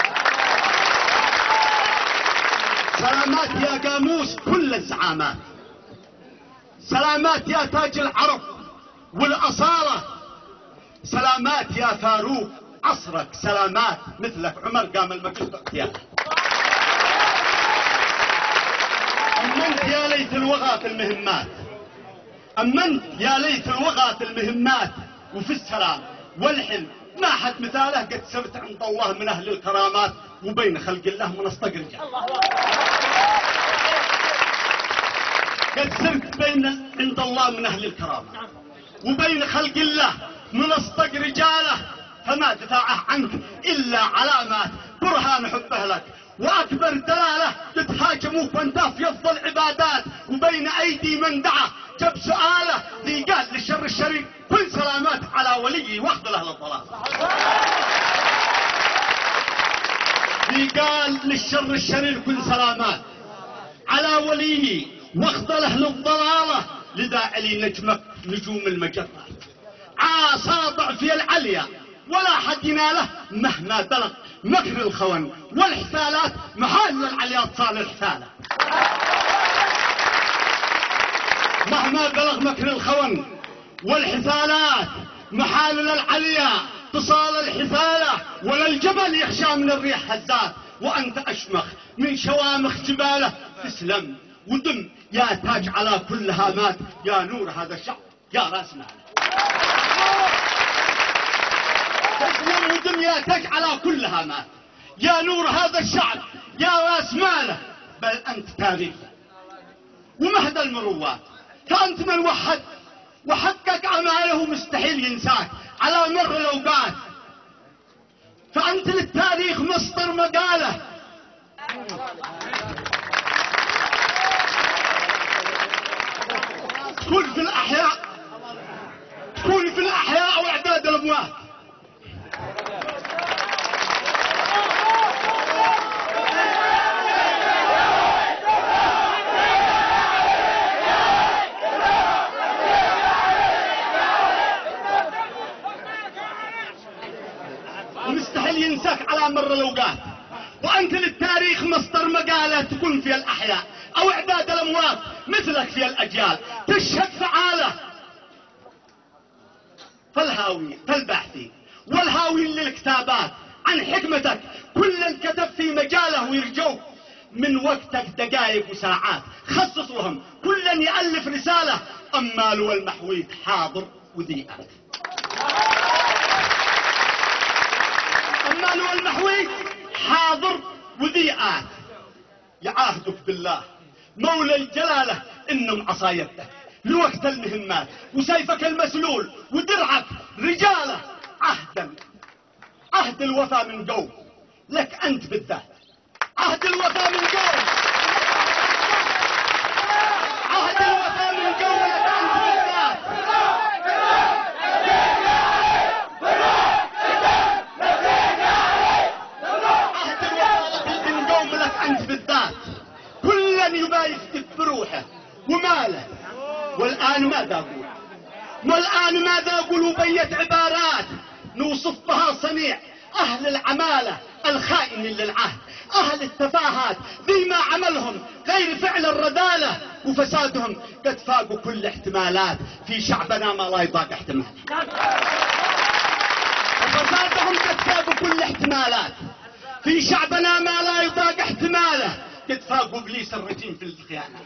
S7: سلامات يا قاموس كل الزعامات. سلامات يا تاج العرب والأصالة. سلامات يا فاروق عصرك. سلامات مثلك عمر قام المجد باغتياله. أمنت يا ليت الوغى في المهمات. أمنت يا ليت الوغى في المهمات وفي السلام والحلم ما حد مثاله. قد صرت عند الله من أهل الكرامات، وبين خلق الله من أصدق رجال. قد صرت بين عند الله من أهل الكرامات، وبين خلق الله من أصدق رجاله. فما دفاعه عنك إلا علامات برهان حبه لك، وأكبر دلالة تتهاجموك وانت في أفضل عبادات. وبين أيدي من دعا جب سؤاله ذي قال للشر الشرير كن سلامات على ولي واخذل أهل الضلال. ذي قال للشر الشرير كن سلامات على ولي واخذل أهل الضلالة. لذا علي نجمك نجوم المجرة عاصاطع في العليا ولا حد يناله. مهما بلغ مكر الخون والحثالات محال العليات صار الحثالة. مهما بلغ مكر الخون والحثالات محال العليا تصال الحثالة. ولا الجبل يخشى من الريح هزات، وأنت أشمخ من شوامخ جباله. تسلم ودم يا تاج على كل هامات، يا نور هذا الشعب يا راس ماله. تسلم ودم يا تاج على كل هامات، يا نور هذا الشعب يا راس ماله. بل أنت تاريخ ومهد المروات، فأنت من وحد وحقق أعماله مستحيل ينساك على مر الأوقات. فأنت للتاريخ مصدر مقاله. كن في الأحياء كن في الأحياء وإعداد الأموات. ومستحيل ينساك على مر الأوقات. وأنت للتاريخ مصدر مقالة، تكون في الأحياء أو إعداد الأموات. مثلك في الأجيال تشهد فعالة. فالهاوي فالباحثي والهاوي للكتابات عن حكمتك كل كتب في مجاله، ويرجوك من وقتك دقائق وساعات. خصص لهم كل يألف رسالة أمال والمحويد حاضر وذيئات. أمال والمحويد حاضر وذيئات. يعاهدك بالله مولى الجلالة إنهم عصايتك لوقت المهمات، وسيفك المسلول ودرعك رجالة. عهدا عهد الوفا من قوم لك أنت بالذات، عهد الوفا من قوم، عهد الوفا من قوم لك أنت بالذات. عهد الوفا من قوم لك أنت بالذات. كلا يبايفتك بروحه وماله. والآن ماذا أقول؟ والآن ماذا أقول؟ وبيت عبارات نوصف بها صنيع أهل العمالة الخائن للعهد، أهل التفاهات ذي ما عملهم غير فعل الرذالة، وفسادهم قد فاقوا كل احتمالات في شعبنا ما لا يضاق احتماله. وفسادهم قد فاقوا كل احتمالات في شعبنا ما لا يضاق احتماله. قد فاقوا ابليس الرجيم في الخيانة،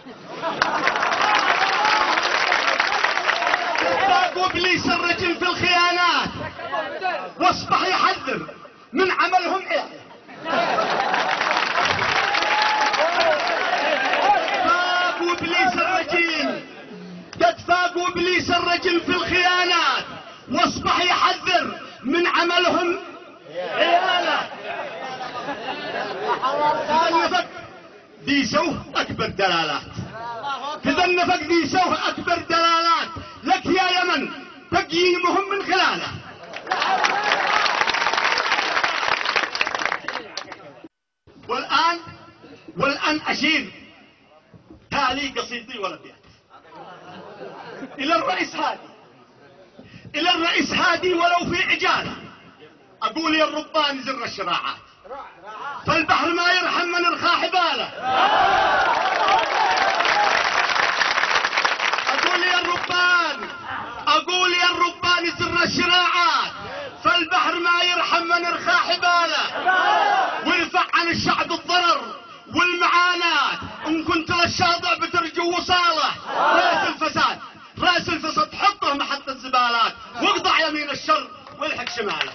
S7: قد فاقوا ابليس الرجيم في الخيانات، واصبح يحذر من عملهم ايه. فاقوا ابليس الرجيم، قد فاقوا ابليس الرجيم في الخيانات، واصبح يحذر من عملهم عياله. إذا النفق ذي سوه أكبر دلالات، إذا النفق ذي سوه أكبر دلالات لك يا يمن تقييمهم من خلاله. والآن والآن أشير تالي قصيدي والأبيات إلى الرئيس هادي، إلى الرئيس هادي ولو في عجالة. أقول يا الربان زر الشراعات، فالبحر ما يرحم من ارخى حباله. أقول يا الربان، أقول يا الربان زر الشراعات، فالبحر ما يرحم من ارخى حباله. ويرفع عن الشعب الضرر والمعاناة، إن كنت للشاطئ بترجو وصاله. راس الفساد، راس الفساد حطه محط الزبالات، واقطع يمين الشر والحق شماله.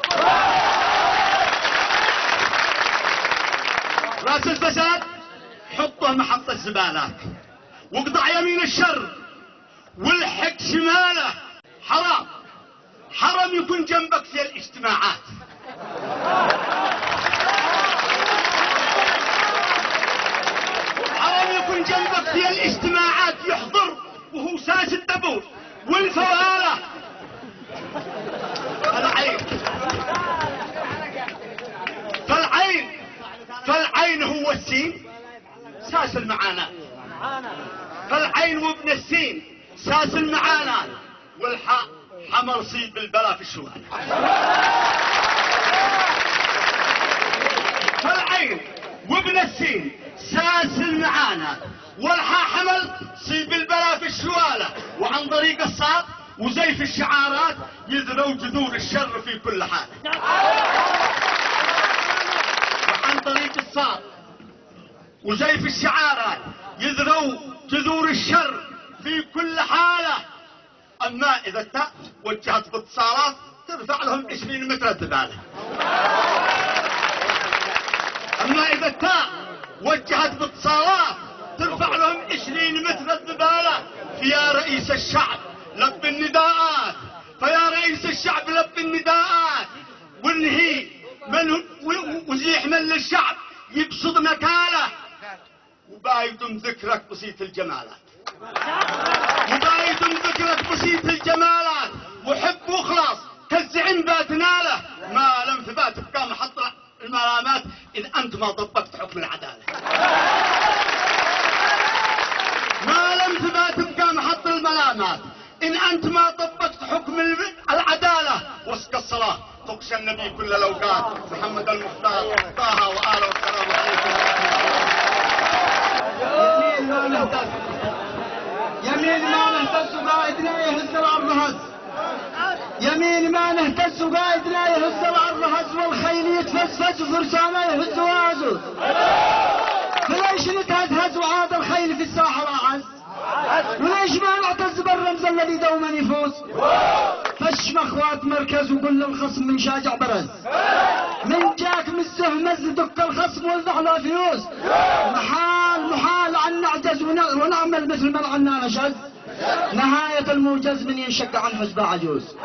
S7: راس الفساد حطه محط الزبالات، واقطع يمين الشر والحق شماله. حرام حرام يكون جنبك في الاجتماعات، حرام يكون جنبك في الاجتماعات يحضر وهو ساس الدبور والفوالة. العين فالعين فالعين هو السين ساس المعاناة، فالعين وابن السين ساس المعاناة، والحاء حمر صيد بالبلا في الشوال. فالعين وابن السين ساس المعاناة، والحاء حمل صيد بالبلا في الشوالة. وعن طريق الصاد وزيف الشعارات يذروا جذور الشر في كل حال. وعن طريق الصاد وزيف الشعارات يذروا جذور الشر في كل حالة. أما إذا التاء وجهت باتصالات ترفع لهم عشرين متر الزبالة. أما إذا التاء وجهت باتصالات ترفع لهم عشرين متر الزبالة. فيا رئيس الشعب لب النداءات، فيا رئيس الشعب لب النداءات، وانهي من وزيح من للشعب يبسط مكاله. وبايدم ذكرك بسيط الجمالات، وبايدم ذكرك بسيط الجمالات، وحب واخلاص كالزعيم باتناله. ما لم ثبات بقى محط الملامات إن أنت ما طبقت حكم العدالة. ما لم ثبات بقى محط الملامات إن أنت ما طبقت حكم العدالة. واسق الصلاة تقشى النبي كل الأوقات، محمد المختار طه وآله والسلام عليكم.
S8: يمين ما نهتز قائدنا يهز الأرض هز، يمين ما نهتز قائدنا يهز الأرض هز، والخيل يتفزفز وفرسانه يهز ويعزز. فليش نتهزهز وعاد الخيل في الساحة عز؟ وليش ما نعتز بالرمز الذي دوما يفوز؟ فشم اخوات مركز وقل للخصم من شاجع برز، من جاك مزه مز دك الخصم ووزع له فيوز. محال محال عن نعجز ونعمل مثل ما عنا نشز، نهاية الموجز من ينشق عن حزب عجوز.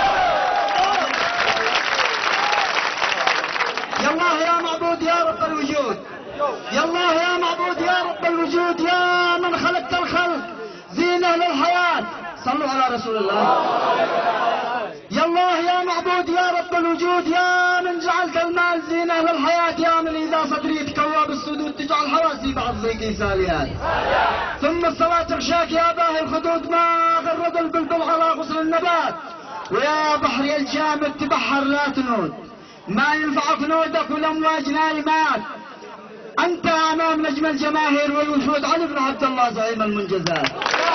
S8: يا الله يا معبود يا رب الوجود، يا الله يا معبود يا رب الوجود، يا من خلقت الخلق زينة للحياة، صلوا على رسول الله. يا الله يا معبود يا رب الوجود، يا من جعلت المال زينة للحياة، يا من إذا صدري تكوى بالسدود تجعل حواسي بعض ضيقي ساليات. ثم الصلاة تغشاك يا باهي الخدود، ما غرد البلبل على غصن النبات، ويا بحري الجامد تبحر لا تنود، ما ينفعك نودك والأمواج نايمات. أنت أمام نجم الجماهير والوفود علي بن عبد الله زعيم المنجزات.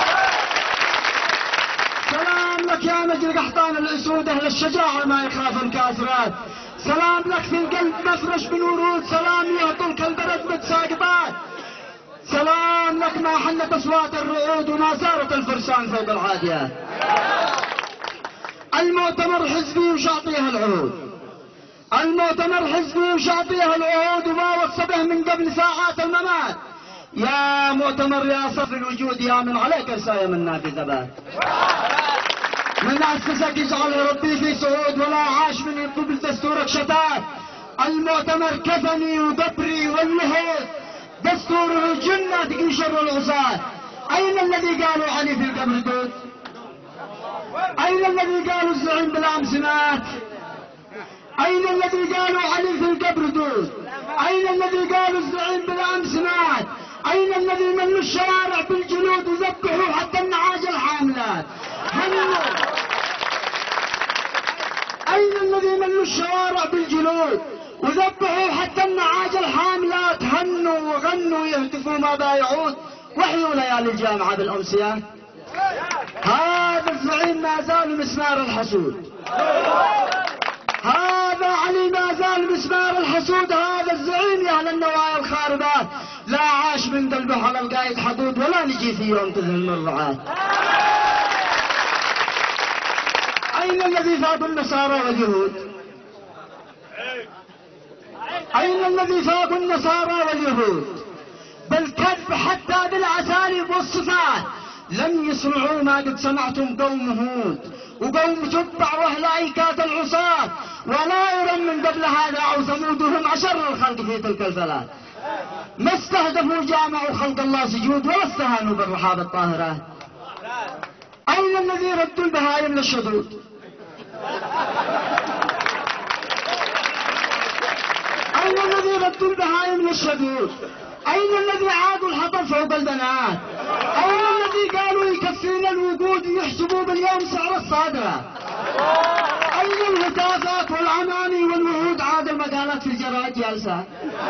S8: سلام لك يا نجل قحطان الأسود أهل الشجاعة ما يخاف الكاسرات، سلام لك في القلب مفرش بالورود، سلام يهطلك البرد متساقطات، سلام لك ما حنت أصوات الرعود وما صارت الفرسان فوق العاديات. المؤتمر حزبي وشعطيها العهود، المؤتمر حزبي وشعبيه العهود، وما وصى به من قبل ساعات الممات. يا مؤتمر يا صف الوجود، يا من عليك رسايا منا في ثبات، من أسسك يجعل ربي في سعود، ولا عاش من يطلب دستورك شتات. المؤتمر كفني ودبري والنهود، دستوره جنة تقي شر العصاة. أين الذي قالوا علي في القبر دود؟ أين الذي قالوا الزعيم بالأمس مات؟ أين الذي قالوا علي في القبر دود؟ أين الذي قالوا الزعيم بالأمس مات؟ أين الذي ملوا الشوارع بالجلود وذبحوا حتى النعاج الحاملات؟ هنوا. أين الذي ملوا الشوارع بالجلود وذبحوا حتى النعاج الحاملات؟ هنوا وغنوا يهتفوا ما بايعود، وحيوا ليالي الجامعة بالأمسيات. هذا الزعيم ما زال مسمار الحسود، هذا علي ما زال مسمار الحسود، هذا الزعيم يا اهل النوايا الخاربات، لا عاش من قلبه على القايد حدود، ولا نجي في يوم تذل الرعاة. أين الذي فاق النصارى واليهود؟ أين الذي فاق النصارى واليهود؟ بالكذب حتى بالأساليب والصفات، لم يصنعوا ما قد صنعتم قوم هود وقوم تبع واهل ايكات العصاة، ولا يرى من قبل هذا او ثمود هم اشر الخلق في تلك الفلات. ما استهدفوا جامعوا خلق الله سجود، ولا استهانوا بالرحاب الطاهرات. اين الذي ردوا البهائم للشذوذ؟ اين الذي ردوا البهائم للشذوذ؟ أين الذي عادوا الحطب فوق البنات؟ أين الذي قالوا يكفينا الوقود ويحسبوا باليوم سعر الصادرة؟ أين الهتافات والعماني والوعود عاد المقالات في الجرائد جالسة؟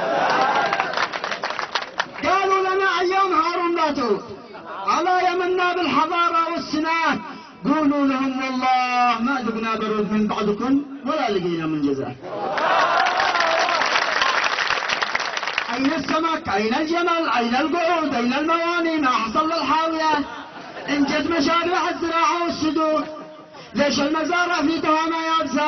S8: قالوا لنا أيام هارون لا تعود، على يمنا بالحضارة والسنات، قولوا لهم والله ما ذقنا برود من بعدكم ولا لقينا من جزاء. أين السمك؟ أين الجمل؟ أين القعود؟ أين المواني؟ ما حصل للحاوية؟ إن جت مشاريع الزراعة والسدود، ليش المزارع في تهامة يابسة؟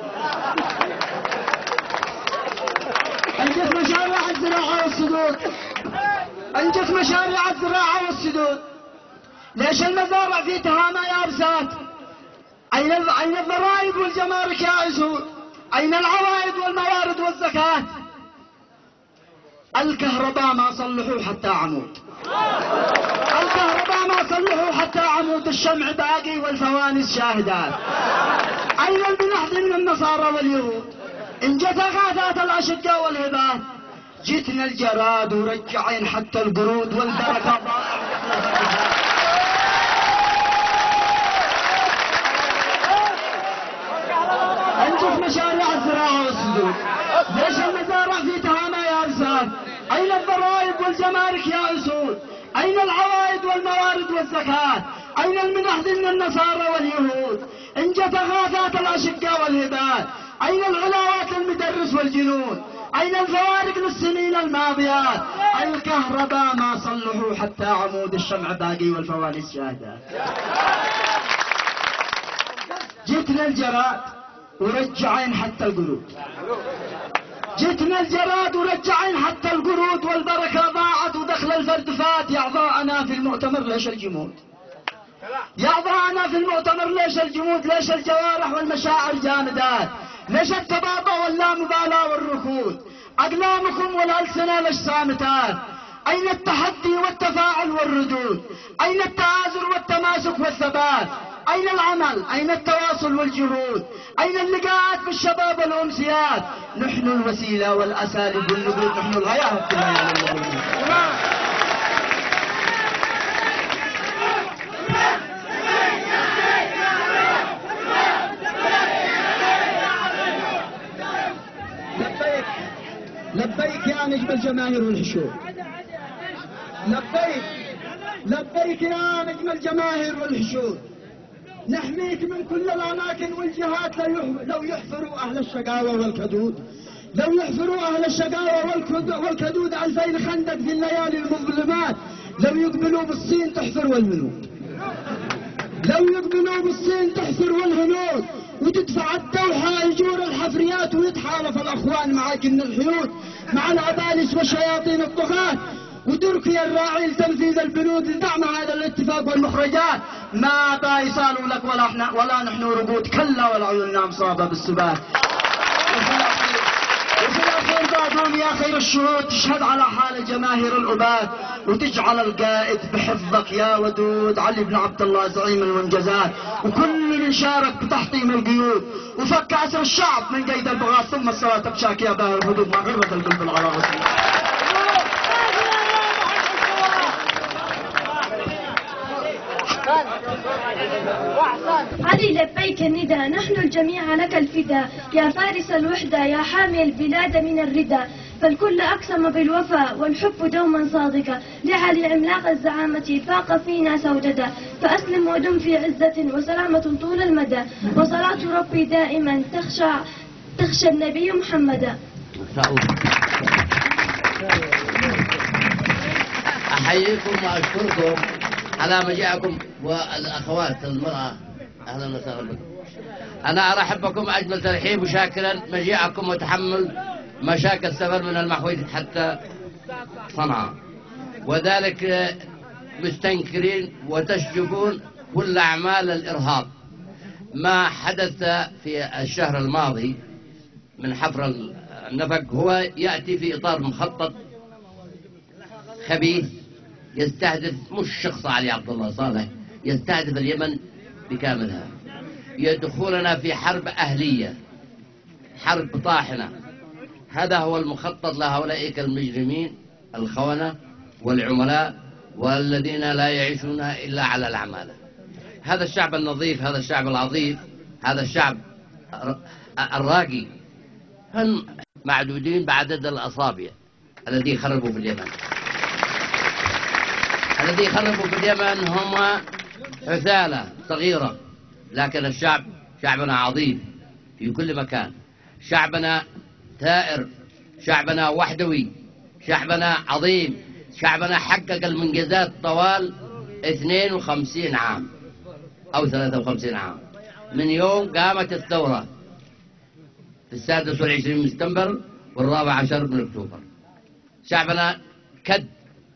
S8: إن جت مشاريع الزراعة والسدود، إن جت مشاريع الزراعة والسدود، ليش المزارع في تهامة يابسات؟ أين أين الضرائب والجمارك يا أسود؟ أين العوائد والموارد والزكاة؟ الكهرباء ما صلحوا حتى عمود، الكهرباء ما صلحوا حتى عمود، الشمع باقي والفوانس شاهدات. أين البنحذ من النصارى واليهود؟ إن جت غاثات الأشقاء والهبات، جتنا الجراد ورجعين حتى القرود والبركة انجز مشاريع الزراعة والسدود، ليش المزارع في تهامة يا أرسال؟ أين الضرائب والجمارك يا أسود؟ أين العوائد والموارد والزكاة؟ أين المنحذ من النصارى واليهود؟ إن جت غاثات الأشقاء والهبات، أين العلاوات المدرس والجنود؟ أين الفوارق للسنين الماضيات؟ الكهرباء ما صلحوا حتى عمود الشمع باقي والفوانيس شاهدة. جتنا الجراد ورجعين حتى القرود، جتنا الجراد ورجعين حتى القرود، والبركة ضاعت ودخل الفرد فات. يا أعضاءنا في المؤتمر ليش الجمود؟ يا أعضاءنا في المؤتمر ليش الجمود؟ ليش الجوارح والمشاعر جامدات؟ ليش التباطؤ واللامبالاة والركود؟ أقلامكم والألسنة ليش صامتات؟ أين التحدي والتفاعل والردود؟ أين التآزر والتماسك والثبات؟ أين العمل؟ أين التواصل والجهود؟ أين اللقاءات بالشباب والأمسيات؟ نحن الوسيلة والأساليب والنقود، نحن الغاية في الليالي المظلمة. لبيك لبيك يا نجم الجماهير والحشود، لبيك لبيك يا نجم الجماهير والحشود. نحميك من كل الأماكن والجهات لو يحفروا أهل الشقاوة والكدود، لو يحفروا أهل الشقاوة والكدود ألفين خندق في الليالي المظلمات. لو يقبلوا بالصين تحفر والهنود، لو يقبلوا بالصين تحفر والهنود، وتدفع الدوحة أجور الحفريات، ويتحالف الأخوان معاك من الحيود مع العبالس وشياطين الطغاة، وتركيا الراعي لتنفيذ البنود لدعم هذا الاتفاق والمخرجات. ما بايصالوا لك ولا احنا ولا نحن رقود، كلا والعيون مصابة بالسبات. وفي الأخير بعدهم يا خير الشهود تشهد على حال جماهير الأباد، وتجعل القائد بحفظك يا ودود علي بن عبد الله زعيم المنجزات، وكل من شارك بتحطيم القيود، وفك أسر الشعب من قيد البغاث، ثم الصلاة تبشاك يا باهر الهدود مع غرة القلب العراغس.
S9: علي لبيك الندى، نحن الجميع لك الفدا، يا فارس الوحدة يا حامي البلاد من الردى. فالكل أقسم بالوفاء والحب دوما صادقا، لعلي عملاق الزعامة فاق فينا سوددا. فأسلم ودم في عزة وسلامة طول المدى، وصلاة ربي دائما تخشى تخشى النبي محمدا.
S10: أحييكم وأشكركم على مجيئكم، والأخوات المرأة أهلا وسهلا بكم. أنا أرحب بكم أجمل ترحيب، وشاكرا مجيئكم وتحمل مشاكل السفر من المحويج حتى صنعاء، وذلك مستنكرين وتشجبون كل أعمال الإرهاب. ما حدث في الشهر الماضي من حفر النفق هو يأتي في إطار مخطط خبيث يستهدف مش شخص علي عبد الله صالح، يستهدف اليمن بكاملها، يدخلنا في حرب أهلية، حرب طاحنة. هذا هو المخطط لهؤلاء المجرمين الخونة والعملاء والذين لا يعيشون إلا على العمالة. هذا الشعب النظيف، هذا الشعب العظيم، هذا الشعب الراقي، هم معدودين بعدد الأصابع الذي خربوا في اليمن. الذي خربوا في اليمن هم عثالة صغيرة، لكن الشعب شعبنا عظيم في كل مكان، شعبنا ثائر، شعبنا وحدوي، شعبنا عظيم، شعبنا حقق المنجزات طوال اثنين وخمسين عام أو ثلاثة وخمسين عام من يوم قامت الثورة في السادس والعشرين من سبتمبر والرابع عشر من أكتوبر. شعبنا كد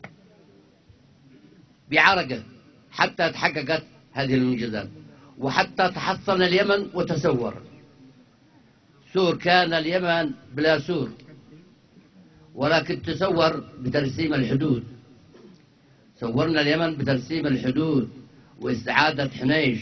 S10: بعرقه حتى تحققت هذه المنجزات، وحتى تحصن اليمن وتسور. سور كان اليمن بلا سور، ولكن تسور بترسيم الحدود. سورنا اليمن بترسيم الحدود واستعادة حنيش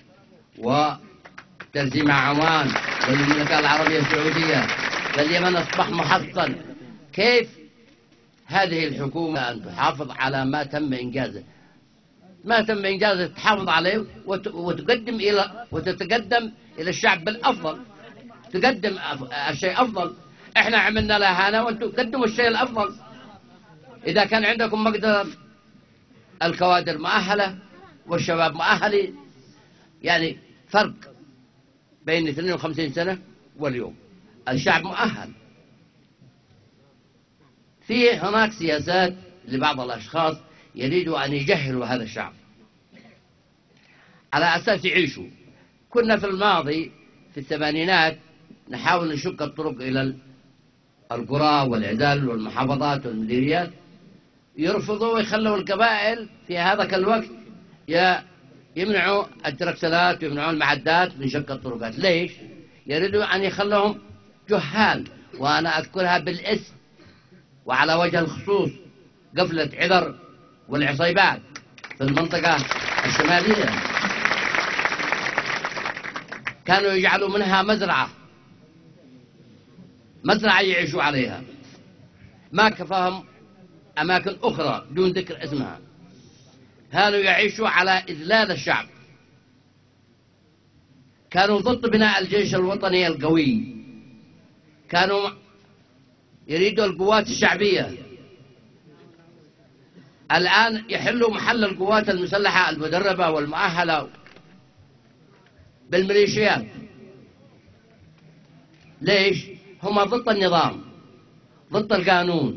S10: وترسيم عمان والمملكة العربية السعودية، فاليمن أصبح محصن. كيف هذه الحكومة أن تحافظ على ما تم إنجازه؟ ما تم إنجازه تحافظ عليه وتقدم إلى وتتقدم إلى الشعب بالأفضل، تقدم الشيء أفضل. إحنا عملنا لهانا وأنتم قدموا الشيء الأفضل. إذا كان عندكم مقدرة، الكوادر مؤهلة والشباب مؤهلين، يعني فرق بين اثنين وخمسين سنة واليوم. الشعب مؤهل، في هناك سياسات لبعض الأشخاص يريدوا أن يجهلوا هذا الشعب على أساس يعيشوا. كنا في الماضي في الثمانينات نحاول نشق الطرق إلى القرى والعزال والمحافظات والمديريات، يرفضوا ويخلوا القبائل في هذاك الوقت يمنعوا التركتلات ويمنعوا المعدات من شق الطرقات. ليش؟ يريدوا أن يخلوهم جهال، وأنا أذكرها بالاسم وعلى وجه الخصوص قفلة عذر والعصيبات في المنطقة الشمالية، كانوا يجعلوا منها مزرعة مزرعة يعيشوا عليها، ما كفاهم أماكن أخرى دون ذكر اسمها. كانوا يعيشوا على إذلال الشعب، كانوا ضد بناء الجيش الوطني القوي، كانوا يريدوا القوات الشعبية. الآن يحلوا محل القوات المسلحة المدربة والمؤهلة بالميليشيات. ليش؟ هم ضد النظام، ضد القانون،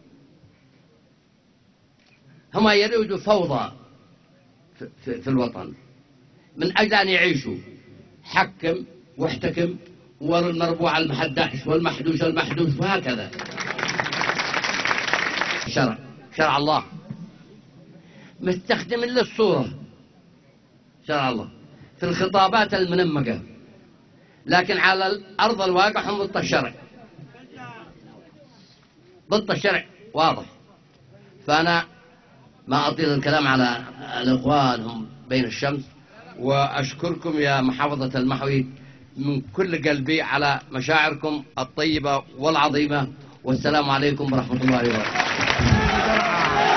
S10: هم يريدوا فوضى في, في, في الوطن من أجل أن يعيشوا حكم واحتكم والمربوع المحدث والمحدوش المحدوث وهكذا. شرع شرع الله مستخدم للصورة، شرع الله في الخطابات المنمقة، لكن على أرض الواقع هم ضد الشرع، ضد الشرع واضح. فأنا ما أطيل الكلام على الإخوان هم بين الشمس، وأشكركم يا محافظة المحوي من كل قلبي على مشاعركم الطيبة والعظيمة، والسلام عليكم ورحمة الله وبركاته.